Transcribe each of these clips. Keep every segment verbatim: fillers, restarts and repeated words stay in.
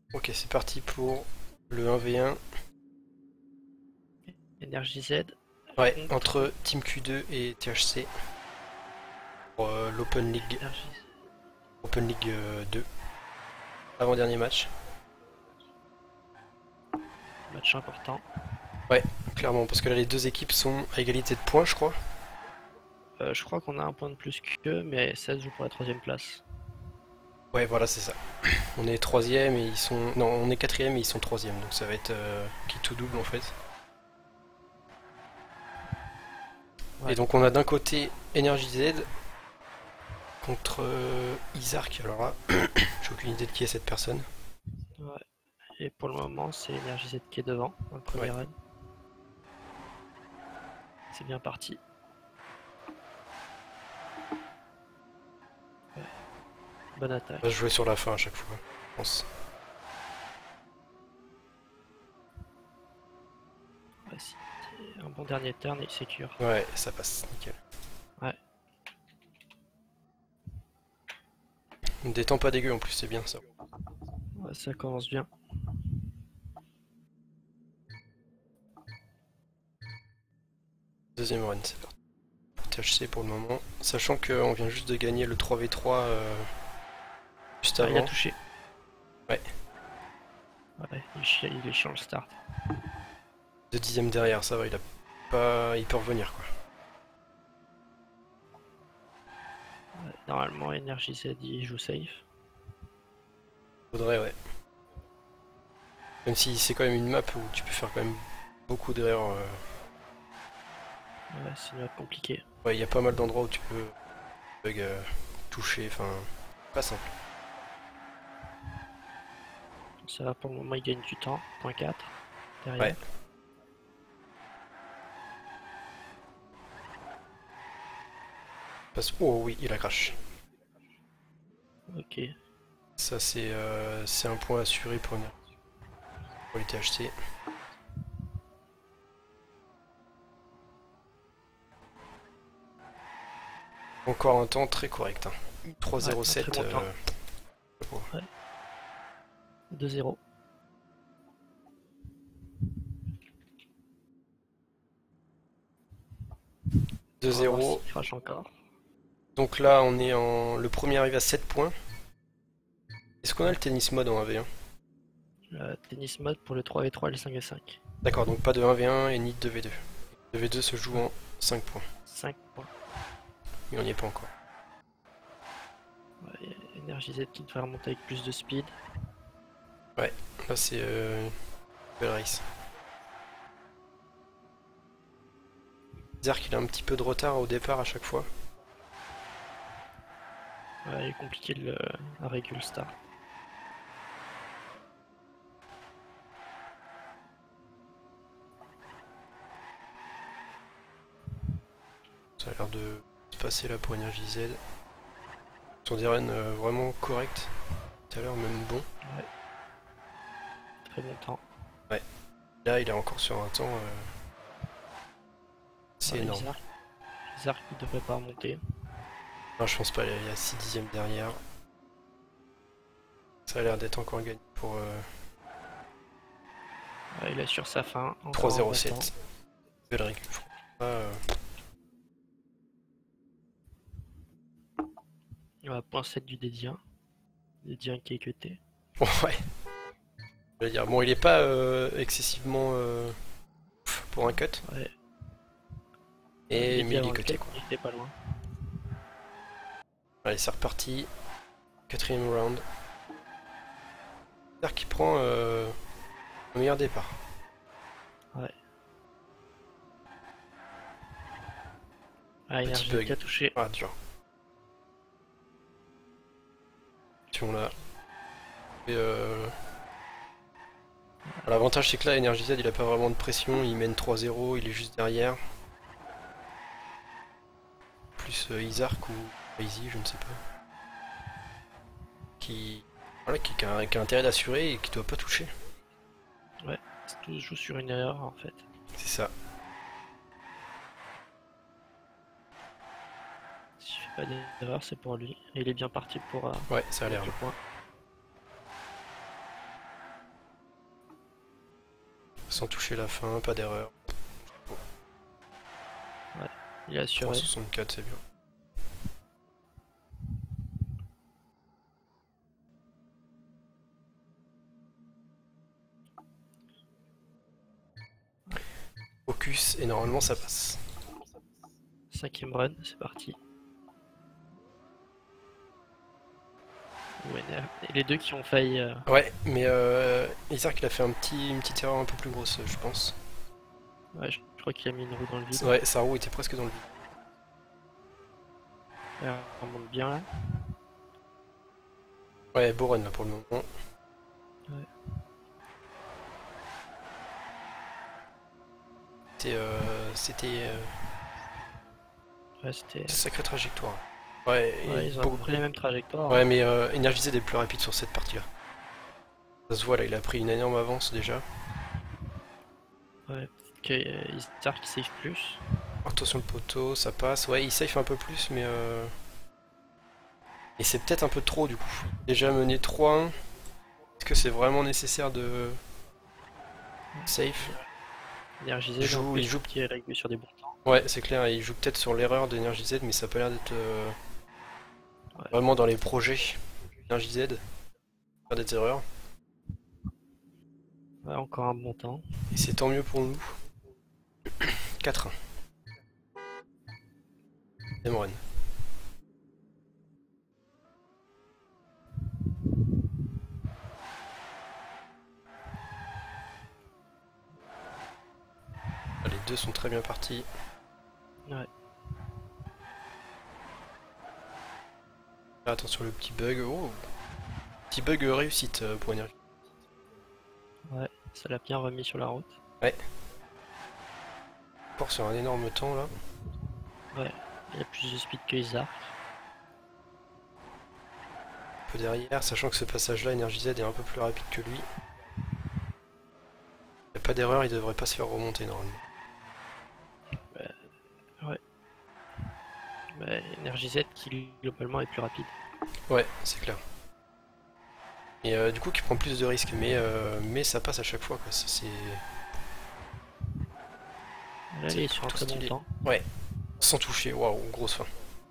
Ok, c'est parti pour le un v un. Énergie Z Ouais, contre entre Team Q deux et T H C pour euh, l'Open League, Énergie Z. Open League euh, deux, avant-dernier match. Match important. Ouais, clairement, parce que là les deux équipes sont à égalité de points, je crois. Euh, je crois qu'on a un point de plus qu'eux, mais ça se joue pour la troisième place. Ouais, voilà, c'est ça. On est troisième et ils sont. Non, on est quatrième et ils sont troisième, donc ça va être euh, qui tout double en fait. Et Ouais, donc on a d'un côté Energy Z contre euh, Isark. Alors là, j'ai aucune idée de qui est cette personne. ouais. Et pour le moment, c'est Énergie Z qui est devant dans le premier Ouais, run. C'est bien parti. Ouais. Bonne on va se attaque. jouer sur la fin à chaque fois, je pense. Ouais, c'est un bon dernier turn et il sécure. Ouais, ça passe, nickel. Ouais, Des temps pas dégueu en plus, c'est bien ça. ouais, ça commence bien. Deuxième run, c'est parti. T H C pour le moment. Sachant qu'on vient juste de gagner le trois v trois euh, juste Ah, il a avant. touché. Ouais, Ouais, il, chi- il est chiant le start. deux dixièmes derrière, ça va, il a pas. Il peut revenir quoi. Ouais, normalement, Énergie Z il joue safe. Faudrait, ouais. Même si c'est quand même une map où tu peux faire quand même beaucoup d'erreurs. euh, Ouais, c'est une map compliquée. Ouais, il y a pas mal d'endroits où tu peux bug, euh, toucher, enfin, pas simple. Ça va pour le moment, il gagne du temps. Point quatre Ouais. derrière. Parce... Oh oui, il a crash. Ok. Ça c'est euh, c'est un point assuré pour, une... pour les T H C. Encore un temps très correct. Hein. Ouais, un très trois zéro sept. bon temps. Euh... chapeau. Ouais. deux zéro. On va voir deux zéro. s'il crache encore. Donc là on est en. Le premier arrive à sept points. Est-ce qu'on a Ouais. le tennis mode en un v un? Euh, tennis mode pour le trois v trois et le cinq v cinq. D'accord, donc pas de un v un et ni de deux v deux. Le v deux se joue Ouais. en cinq points. cinq points. Mais on n'y est pas encore. Ouais, Énergie Z qui devrait remonter avec plus de speed. Ouais, là c'est euh, une belle race. Bizarre qu'il a un petit peu de retard au départ à chaque fois. Ouais, il est compliqué de le, la régule start. Ça a l'air de se passer là pour Energy Z. Sur des runs euh, vraiment corrects. Tout à l'heure même bon. Ouais, très bon temps. Ouais. Là il est encore sur un temps. Euh, c'est Ouais, énorme. Isark. Isark qui devrait pas remonter. Non, je pense pas, il y a six dixièmes derrière. Ça a l'air d'être encore gagné pour euh, Ouais, il est sur sa fin. Encore un bon temps. trois zéro sept. Belle récup. Ah, euh, Ouais, point sept du Dédien. Dédien qui est cuté. ouais. Je veux dire, bon, il est pas euh, excessivement euh, pour un cut. Ouais, ouais, il Et, mais était il est avant le cuté cut, quoi. il était pas loin. Allez, c'est reparti. Quatrième round. C'est-à-dire qu'il prend euh, un meilleur départ. Ouais. Ah, Petit Énergie qui bug. a touché. Ah, dur. Attention là. Et, euh, l'avantage c'est que là, Energy Z il a pas vraiment de pression. Il mène trois zéro, il est juste derrière. Plus euh, Isark ou Easy, je ne sais pas. Qui, voilà, qui, qui a, qui a intérêt d'assurer et qui doit pas toucher. Ouais, tout se joue sur une erreur en fait. C'est ça. Si je fais pas d'erreur, c'est pour lui. Et il est bien parti pour euh, Ouais, ça a l'air. mettre le point. sans toucher la fin, pas d'erreur. Il a assuré. trois soixante-quatre, c'est bien. Focus et normalement ça passe. Cinquième run, c'est parti. Ouais, et les deux qui ont failli. Euh... Ouais, mais euh, Isaac il a fait un petit, une petite erreur un peu plus grosse, je pense. Ouais, je, je crois qu'il a mis une roue dans le vide. Ouais, sa roue était presque dans le vide. Ouais, on monte bien là. Ouais, beau run là pour le moment. Ouais. C'était. Euh, C'était. Euh... Ouais, c'était. Sacrée trajectoire. Ouais, ouais ils ont beaucoup... pris les mêmes trajectoires. Ouais, hein. Mais euh, Energized est plus rapide sur cette partie-là. Ça se voit là, il a pris une énorme avance déjà. Ouais, peut-être que Istar qui save plus. Attention le poteau, ça passe. Ouais, il safe un peu plus, mais euh... et c'est peut-être un peu trop du coup. Déjà mené trois un. Est-ce que c'est vraiment nécessaire de safe? Energized, il joue, il joue qui est réglé sur des bons temps. Ouais, c'est clair, il joue peut-être sur l'erreur d'Energized, mais ça a pas l'air d'être euh... ouais. Vraiment dans les projets Energized. Pas des erreurs. Ouais, encore un bon temps. Et c'est tant mieux pour nous. quatre un. Emron. Les deux sont très bien partis. Ouais. Attention le petit bug. Oh, petit bug réussite pour énergie. Ouais, ça l'a bien remis sur la route. Ouais. Encore sur un énorme temps là. Ouais, il a plus de speed que Isaac. Un peu derrière, sachant que ce passage là, Energized est un peu plus rapide que lui. Il n'y a pas d'erreur, il devrait pas se faire remonter normalement. Bah, ouais. Bah, Energized qui globalement est plus rapide. Ouais, c'est clair. Et euh, du coup qui prend plus de risques, mais, euh, mais ça passe à chaque fois quoi. C'est... Là il est sur un très bon temps. Ouais, sans toucher, waouh, grosse fin.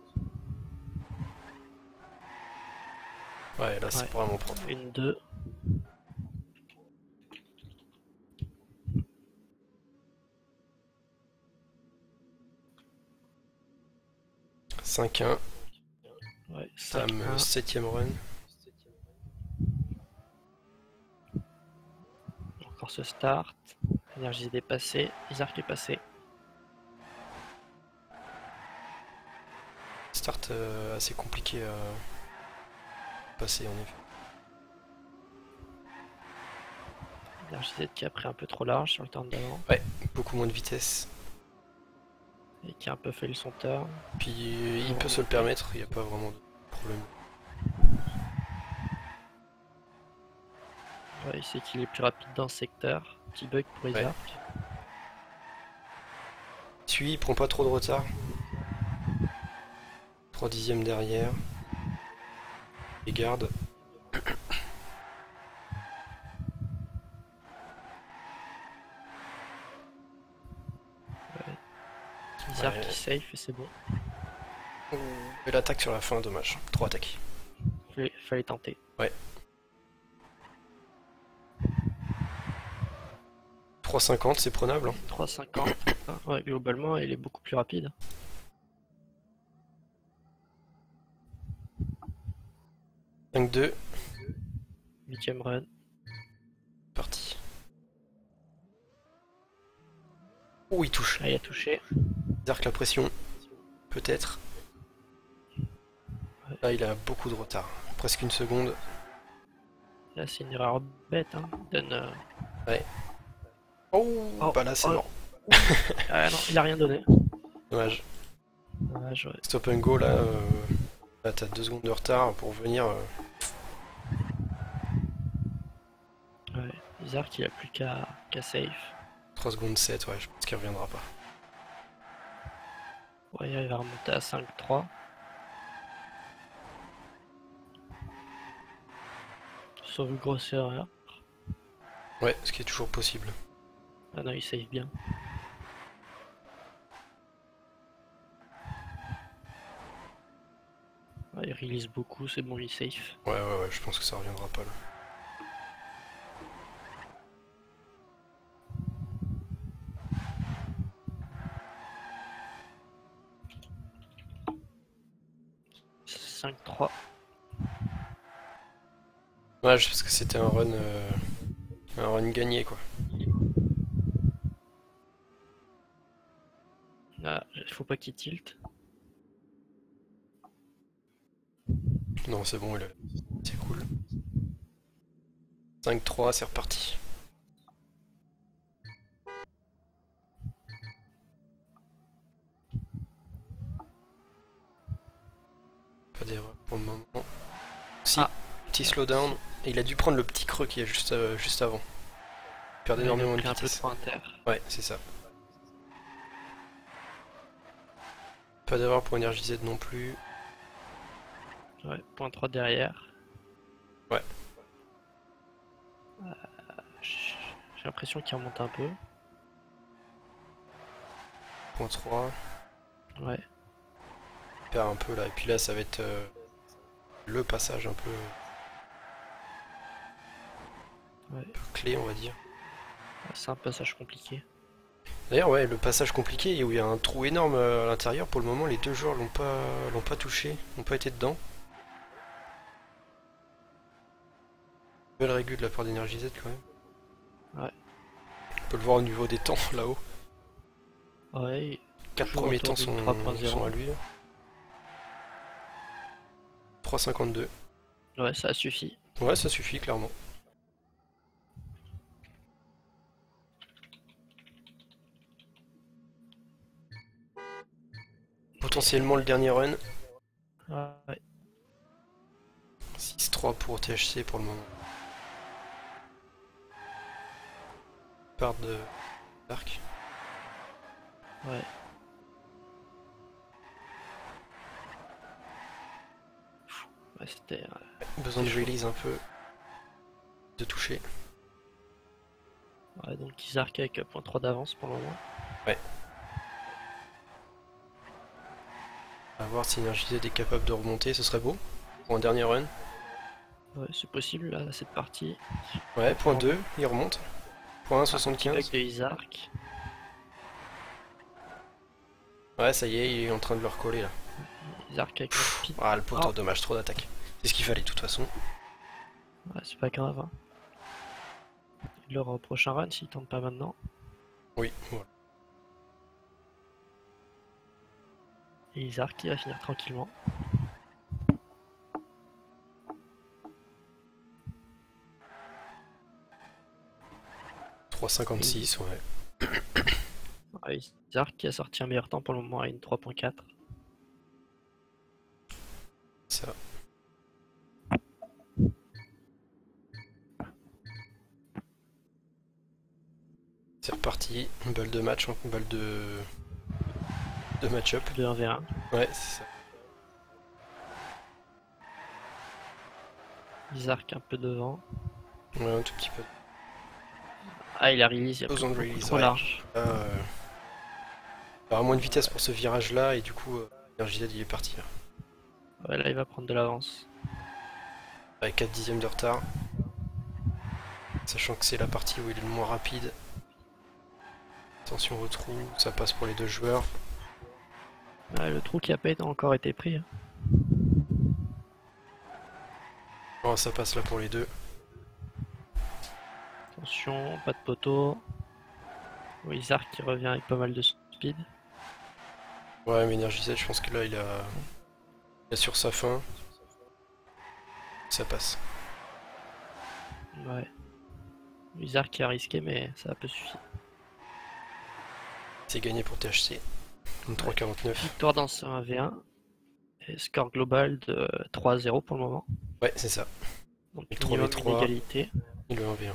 Ouais, là c'est ouais. Vraiment propre. Une, deux. cinq un. Ouais, Tam septième run. Encore ce start. Énergie dépassée. Isaac est passé. Start euh, assez compliqué à passer en effet. Énergie qui a pris un peu trop large sur le turn d'avant. Ouais, beaucoup moins de vitesse. Et qui a un peu fait le son turn. Puis euh, il peut se le permettre, il n'y a pas vraiment de problème. Ouais, il sait qu'il est plus rapide dans ce secteur. Petit bug pour Isaac. Ouais. Suis, il prend pas trop de retard. trois dixièmes derrière. Et garde. Ouais. Isaac ouais. Qui safe et c'est bon. Et l'attaque sur la fin, dommage. Trop attaques. Il fallait tenter. Ouais. trois cinquante, c'est prenable. Hein. trois cinquante. Ouais, globalement, il est beaucoup plus rapide. cinq deux. Huitième run. Parti. Oh, il touche. Ah, il a touché. Dark la pression. Peut-être. Ouais. Là, il a beaucoup de retard. Presque une seconde. Là, c'est une erreur bête. Hein. Il donne. Euh... Ouais. Oh, oh, bah là, c'est oh. Mort. Ah non, il a rien donné. Dommage. Dommage, ouais. Stop and go, là. Euh... Là, t'as deux secondes de retard pour venir. Euh... Ouais, bizarre qu'il a plus qu'à qu'à safe. trois secondes sept, ouais, je pense qu'il reviendra pas. Ouais, il va remonter à cinq trois. Sauf une grosse erreur. Ouais, ce qui est toujours possible. Ah non, il save bien. Ah, il release beaucoup, c'est bon, il safe. Ouais, ouais, ouais, je pense que ça reviendra pas là. cinq trois. Ouais, je pense que c'était un run, euh, un run gagné quoi. Ah, faut pas qu'il tilt. Non, c'est bon, il a- c'est cool. cinq trois, c'est reparti. Pas d'erreur pour le moment. Si, Ah. petit slowdown. Et il a dû prendre le petit creux qu'il y a juste, euh, juste avant. Il perd Ouais, énormément il a de pris un peu vitesse. trop inter. Ouais, c'est ça. Pas d'erreur pour Energy Z non plus. Ouais, point trois derrière. Ouais. Euh, J'ai l'impression qu'il remonte un peu. Point trois. Ouais. Il perd un peu là. Et puis là, ça va être euh, le passage un peu, Ouais. un peu clé, on va dire. C'est un passage compliqué. D'ailleurs, ouais, le passage compliqué où il y a un trou énorme euh, à l'intérieur. Pour le moment, les deux joueurs l'ont pas, l'ont pas touché, n'ont pas été dedans. Belle régule de la part d'Energy Z quand même. Ouais. On peut le voir au niveau des temps là-haut. Ouais. Quatre toujours premiers autour temps du sont, trois point zéro. sont à lui. trois cinquante-deux. Ouais, ça suffit. Ouais, ça suffit clairement. Potentiellement le dernier run. Ouais. six trois pour T H C pour le moment. Part de Dark. Ouais. Ouais, c'était. euh, Besoin de C'est chaud. release un peu. De toucher. Ouais, donc Izark avec euh, point trois d'avance pour le moment. Ouais. À voir si Energy Z est capable de remonter, ce serait beau. Pour un dernier run. Ouais, c'est possible là, cette partie. Ouais, point deux, il remonte. Point un Petit bug soixante-quinze. de Izark. Ouais, ça y est, il est en train de le recoller là. Izark avec un speed. Ah, le pauvre, Oh. dommage, trop d'attaque. C'est ce qu'il fallait de toute façon. Ouais, c'est pas grave. Hein. Il l'aura au prochain run s'il tente pas maintenant. Oui, voilà. Et Izark qui va finir tranquillement. trois cinquante-six, ouais. Ouais, Izark qui a sorti un meilleur temps pour le moment à une trois point quatre. Ça. C'est reparti. Une balle de match, une balle de. de match-up. De un v un. Ouais, c'est ça. Izark un peu devant. Ouais, un tout petit peu. Ah, il a release, il a Besoin de pris beaucoup release, trop ouais. large. Là, euh, il aura moins de vitesse pour ce virage là, et du coup, euh, Energy Z il est parti là. Ouais, là il va prendre de l'avance. Avec quatre dixièmes de retard. Sachant que c'est la partie où il est le moins rapide. Attention au trou, ça passe pour les deux joueurs. Ouais, le trou qui a pas été- encore été pris. Hein. Oh, ça passe là pour les deux. Attention, pas de poteau. Wizard qui revient avec pas mal de speed. Ouais, mais Energy Z, je pense que là, il a, il a sur sa fin. Ça passe. Ouais. Wizard qui a risqué, mais ça a peu suffi. C'est gagné pour T H C. Une trois quarante-neuf. Victoire dans ce un v un. Et score global de trois à zéro pour le moment. Ouais, c'est ça. Donc Et trois v minimum trois. d'égalité. Et le un v un.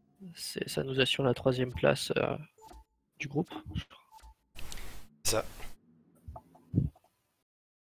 C'est- Ça nous assure la troisième place euh, du groupe. C'est ça.